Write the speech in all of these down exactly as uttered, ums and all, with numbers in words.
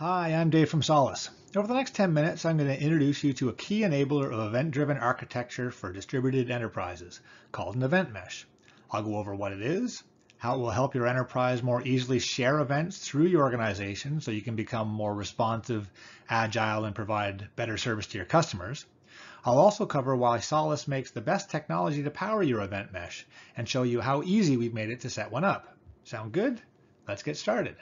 Hi, I'm Dave from Solace. Over the next ten minutes, I'm going to introduce you to a key enabler of event-driven architecture for distributed enterprises called an event mesh. I'll go over what it is, how it will help your enterprise more easily share events through your organization so you can become more responsive, agile, and provide better service to your customers. I'll also cover why Solace makes the best technology to power your event mesh and show you how easy we've made it to set one up. Sound good? Let's get started.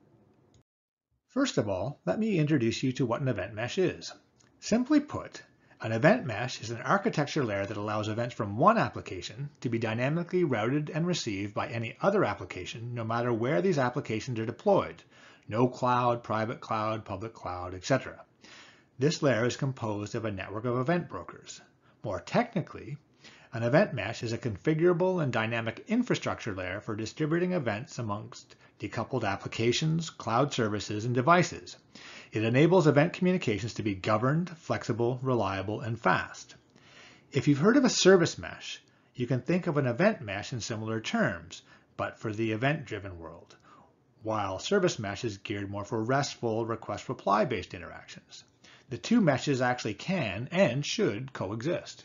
First of all, let me introduce you to what an event mesh is. Simply put, an event mesh is an architecture layer that allows events from one application to be dynamically routed and received by any other application, no matter where these applications are deployed. No cloud, private cloud, public cloud, et cetera. This layer is composed of a network of event brokers. More technically, an event mesh is a configurable and dynamic infrastructure layer for distributing events amongst decoupled applications, cloud services, and devices. It enables event communications to be governed, flexible, reliable, and fast. If you've heard of a service mesh, you can think of an event mesh in similar terms, but for the event-driven world, while service mesh is geared more for RESTful request-reply-based interactions. The two meshes actually can and should coexist.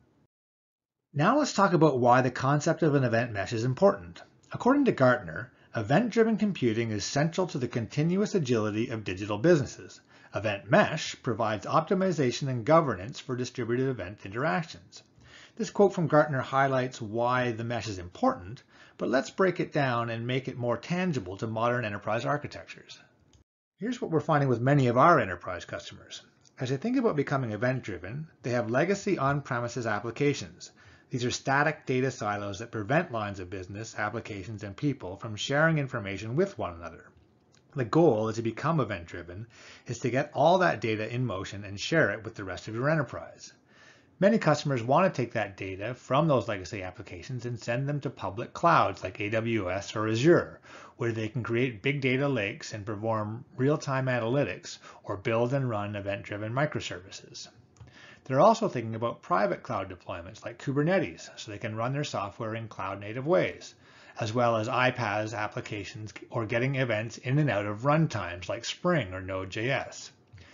Now let's talk about why the concept of an event mesh is important. According to Gartner, event-driven computing is central to the continuous agility of digital businesses. Event mesh provides optimization and governance for distributed event interactions. This quote from Gartner highlights why the mesh is important, but let's break it down and make it more tangible to modern enterprise architectures. Here's what we're finding with many of our enterprise customers. As they think about becoming event-driven, they have legacy on-premises applications. These are static data silos that prevent lines of business, applications, and people from sharing information with one another. The goal, as you become event-driven, is to get all that data in motion and share it with the rest of your enterprise. Many customers want to take that data from those legacy applications and send them to public clouds like A W S or Azure, where they can create big data lakes and perform real-time analytics or build and run event-driven microservices. They're also thinking about private cloud deployments like Kubernetes, so they can run their software in cloud-native ways, as well as iPaaS applications or getting events in and out of runtimes like Spring or Node.js.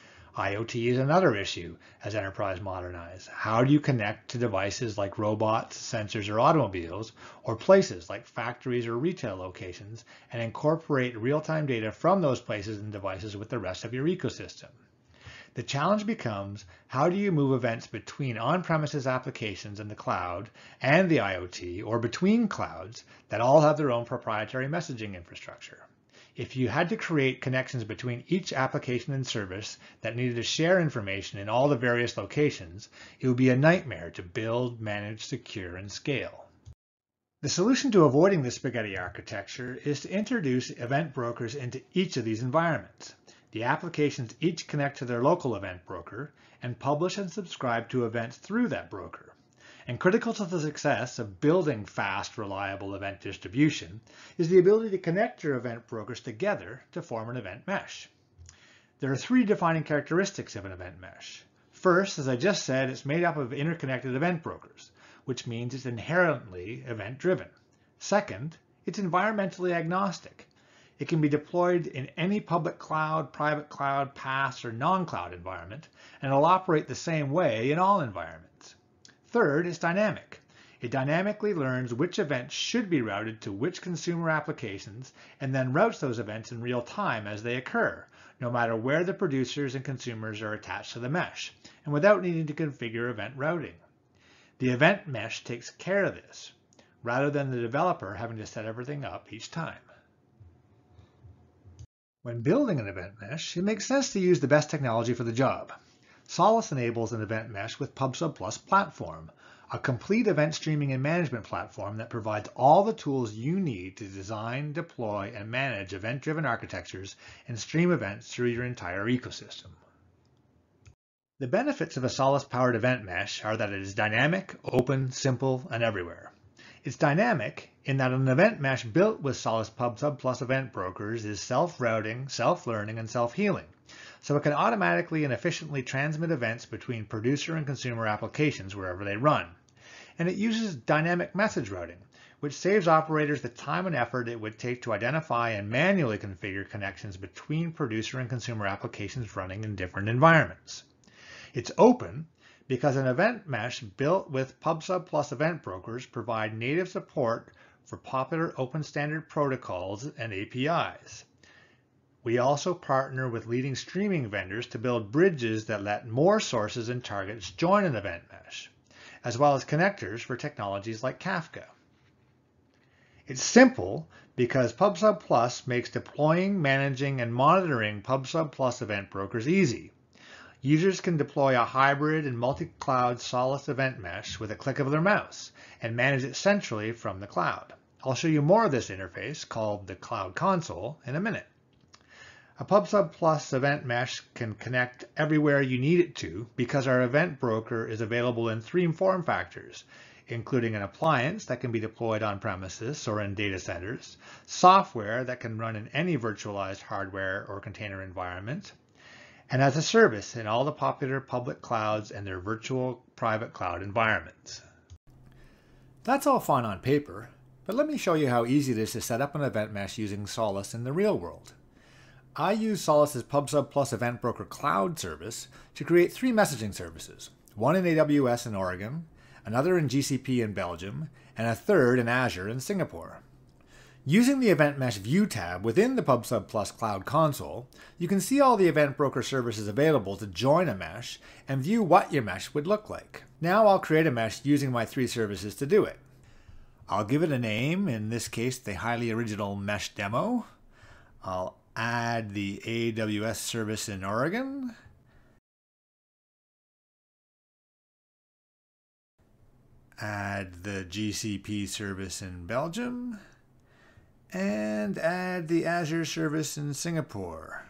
IoT is another issue as enterprise modernize. How do you connect to devices like robots, sensors, or automobiles, or places like factories or retail locations, and incorporate real-time data from those places and devices with the rest of your ecosystem? The challenge becomes, how do you move events between on-premises applications and the cloud and the IoT, or between clouds that all have their own proprietary messaging infrastructure? If you had to create connections between each application and service that needed to share information in all the various locations, it would be a nightmare to build, manage, secure, and scale. The solution to avoiding this spaghetti architecture is to introduce event brokers into each of these environments. The applications each connect to their local event broker and publish and subscribe to events through that broker. And critical to the success of building fast, reliable event distribution is the ability to connect your event brokers together to form an event mesh. There are three defining characteristics of an event mesh. First, as I just said, it's made up of interconnected event brokers, which means it's inherently event-driven. Second, it's environmentally agnostic. It can be deployed in any public cloud, private cloud, PaaS, or non-cloud environment, and it'll operate the same way in all environments. Third, it's dynamic. It dynamically learns which events should be routed to which consumer applications, and then routes those events in real time as they occur, no matter where the producers and consumers are attached to the mesh, and without needing to configure event routing. The event mesh takes care of this, rather than the developer having to set everything up each time. When building an event mesh, it makes sense to use the best technology for the job. Solace enables an event mesh with PubSub Plus platform, a complete event streaming and management platform that provides all the tools you need to design, deploy, and manage event-driven architectures and stream events through your entire ecosystem. The benefits of a Solace-powered event mesh are that it is dynamic, open, simple, and everywhere. It's dynamic in that an event mesh built with Solace PubSub Plus event brokers is self-routing, self-learning, and self-healing, so it can automatically and efficiently transmit events between producer and consumer applications wherever they run. And it uses dynamic message routing, which saves operators the time and effort it would take to identify and manually configure connections between producer and consumer applications running in different environments. It's open because an event mesh built with PubSub plus event brokers provide native support for popular open standard protocols and A P Is. We also partner with leading streaming vendors to build bridges that let more sources and targets join an event mesh, as well as connectors for technologies like Kafka. It's simple because PubSub Plus makes deploying, managing, and monitoring PubSub Plus event brokers easy. Users can deploy a hybrid and multi-cloud Solace event mesh with a click of their mouse and manage it centrally from the cloud. I'll show you more of this interface, called the Cloud Console, in a minute. A PubSub Plus event mesh can connect everywhere you need it to because our event broker is available in three form factors, including an appliance that can be deployed on premises or in data centers, software that can run in any virtualized hardware or container environment, and as a service in all the popular public clouds and their virtual private cloud environments. That's all fine on paper, but let me show you how easy it is to set up an event mesh using Solace in the real world. I use Solace's PubSub Plus Event Broker Cloud service to create three messaging services, one in A W S in Oregon, another in G C P in Belgium, and a third in Azure in Singapore. Using the Event Mesh View tab within the PubSub Plus Cloud Console, you can see all the event broker services available to join a mesh and view what your mesh would look like. Now I'll create a mesh using my three services to do it. I'll give it a name, in this case the highly original Mesh Demo. I'll add the A W S service in Oregon. Add the G C P service in Belgium. And add the Azure service in Singapore.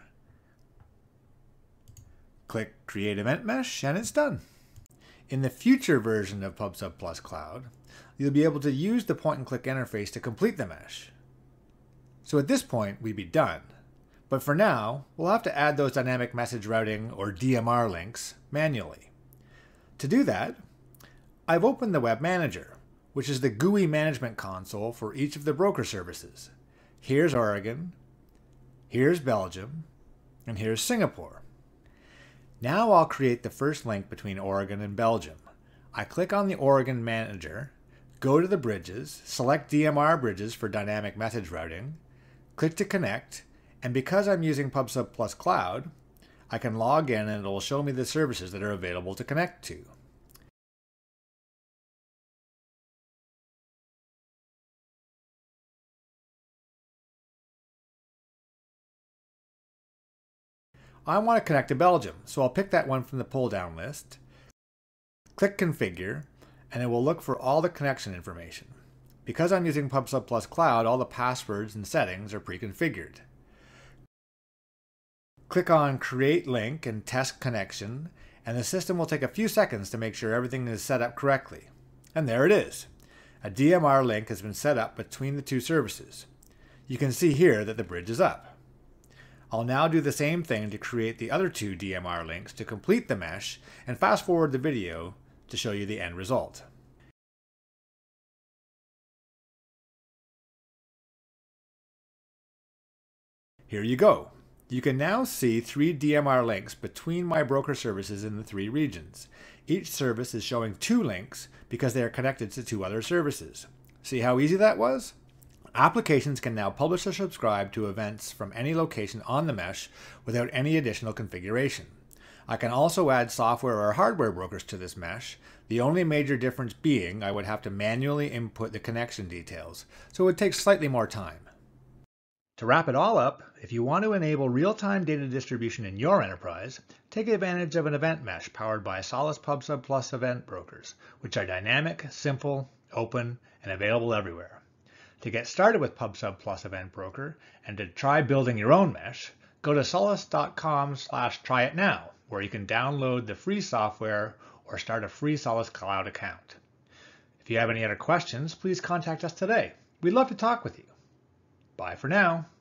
Click Create Event Mesh and it's done. In the future version of PubSub Plus Cloud, you'll be able to use the point-and-click interface to complete the mesh. So at this point, we'd be done. But for now, we'll have to add those dynamic message routing or D M R links manually. To do that, I've opened the Web Manager, which is the G U I management console for each of the broker services. Here's Oregon, here's Belgium, and here's Singapore. Now I'll create the first link between Oregon and Belgium. I click on the Oregon Manager, go to the bridges, select D M R bridges for dynamic message routing, click to connect, and because I'm using PubSub Plus Cloud, I can log in and it will show me the services that are available to connect to. I want to connect to Belgium, so I'll pick that one from the pull-down list, click Configure, and it will look for all the connection information. Because I'm using PubSub Plus Cloud, all the passwords and settings are pre-configured. Click on Create Link and Test Connection, and the system will take a few seconds to make sure everything is set up correctly. And there it is. A D M R link has been set up between the two services. You can see here that the bridge is up. I'll now do the same thing to create the other two D M R links to complete the mesh and fast forward the video to show you the end result. Here you go. You can now see three D M R links between my broker services in the three regions. Each service is showing two links because they are connected to two other services. See how easy that was? Applications can now publish or subscribe to events from any location on the mesh without any additional configuration. I can also add software or hardware brokers to this mesh, the only major difference being I would have to manually input the connection details, so it would take slightly more time. To wrap it all up, if you want to enable real-time data distribution in your enterprise, take advantage of an event mesh powered by Solace PubSub Plus event brokers, which are dynamic, simple, open, and available everywhere. To get started with PubSub Plus Event Broker and to try building your own mesh, go to solace dot com slash try it now, where you can download the free software or start a free Solace Cloud account. If you have any other questions, please contact us today. We'd love to talk with you. Bye for now.